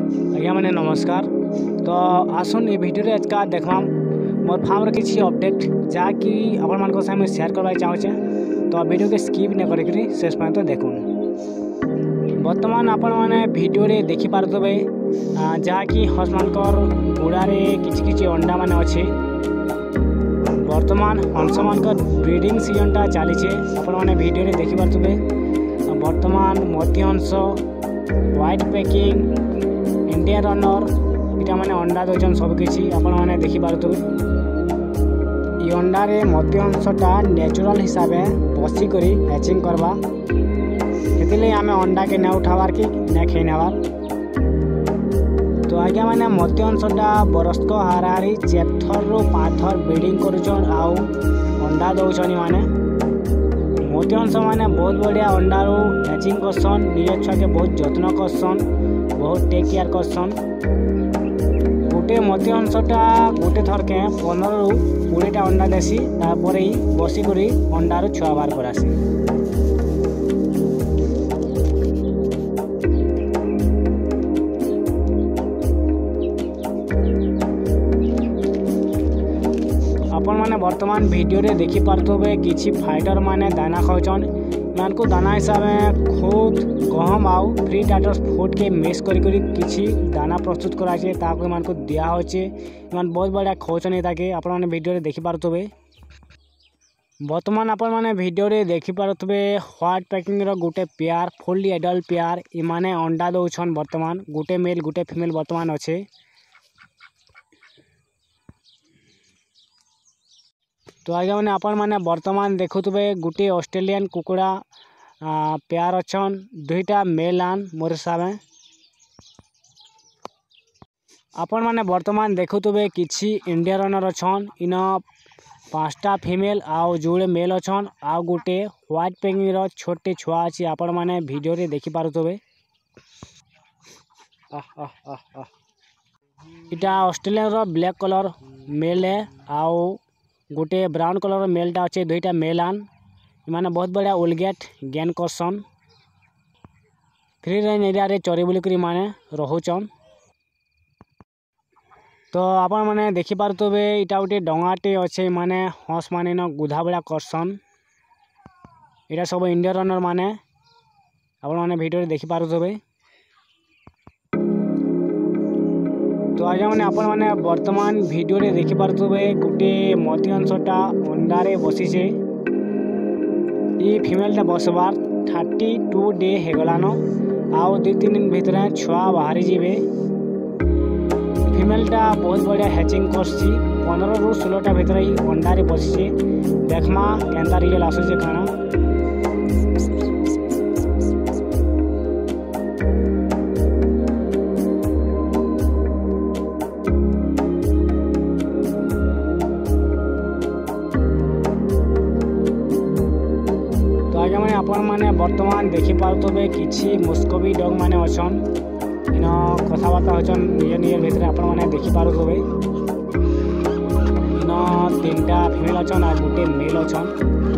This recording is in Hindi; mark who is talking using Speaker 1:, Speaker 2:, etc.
Speaker 1: आज्ञा मैंने नमस्कार। तो आसन ये भिडियो आज का देखा मोर फार्म किसी अपडेट जहाँकि आपण मान साथ सेयार करवा चाहूचे। तो वीडियो के स्किप नहीं करी शेष पर्यंत देखुन। बर्तमान आपण मैंने भिडियो देखी पारे जहाँकि हंस मानकर गुड़ारे किसी अंडा मान अच्छे। बर्तमान हंस मानकर ब्रीडिंग सीजनटा चली आपण मैंने भिडियो देखी पारे। बर्तमान मोती हंस व्हाइट पैकिंग इंडिया रनर इटा माने अंडा दौन सबकि आपण मैंने देखी पारे। ये अंडारे मोती हंसटा नेचुरल हिसाब से बसिक हैचिंग करवा से आम अंडा के नहीं उठावार कि नहीं खाई नवार। तो आज्ञा मैंने मोती हंसटा बरस्क हाराहारी 4 थर रु 5 थर ब्रीडिंग करुचन आउ अंडा दौन माने। मोती हंस मैंने बहुत बढ़िया अंडा रू हैचिंग करसन, निज छुआ के बहुत जत्न करसन, बहुत टेक केयर करसन। गोटे मोती हंसटा गोटे थर के 15 रु 20टा अंडा देसी तापर ही बसिक अंडार छुआ बाहर करासी। आपण मैंने वर्तमान वीडियो रे देखी पारे किसी फाइटर माने दाना खाऊन। मान को दाना हिसाब से खुद गहम आउ फ्री टाटर फूड के मिक्स करी किसी दाना प्रस्तुत कराचे ताको मान को दिया होचे। मान बहुत बढ़िया खाऊन ताके आपण मैंने वीडियो रे देखी पारे। वर्तमान आपण मैंने वीडियो रे देखी पारे व्हाइट पैकिंग रो गोटे पेयर फुल्ली एडल्ट पेयर इमाने अंडा दौन। वर्तमान गोटे मेल गोटे फीमेल वर्तमान अच्छे। तो आगे मैंने आपण मैंने वर्तमान देखुवे गोटे ऑस्ट्रेलियन कुकुड़ा पेयर अच्छन, 2टा मेल आन मोर हिसाब से। आपण मैंने वर्तमान देखुवे किसी इंडिया रनर अच्छन, इन 5टा फीमेल आउ जोड़े मेल अच्छन आउ गोटे व्हाइट पैकिंग रो छोटे छुआ अच्छी आपण मैंने वीडियो रे देखी पारे। इटा ऑस्ट्रेलियन रो ब्लैक कलर मेल है आउ गोटे ब्राउन कलर मेलटा अच्छे, 2टा मेल आन माने बहुत बढ़िया उलगेट गेन करसन। फ्री रेंज एरिया रे चरी बुलिक माने रहुचन। तो आपण माने देखी पारे इटा गोटे डंगाटे अच्छे माने हंस माने न गुधा बड़ा करसन। इटा सब इंडिया रनर माने आपण माने वीडियो देखी पारे। तो आज मैंने आपण मैंने वर्तमान वीडियो रे देखी पारे गोटे मोती हंसटा अंडारे बसीचे। ये फीमेलटा बसबार 32 डे हेगलान आउ 2-3 दिन भितर छुआ बाहरी जीवे। फीमेलटा बहुत बढ़िया हैचिंग करसी, 15 रु 16टा भितर ही अंडारे बसीचे। देखमा केंता रिजल्ट आସୁचे खाना। आपण मैंने वर्तमान देखी पारे किसी मुस्कोवी डॉग माने अच्छन, इन कथबार्ता होचन निज निज भितर आपण मैंने देखी पारे। इन 3टा फीमेल अच्छन और गोटे मेल अच्छन।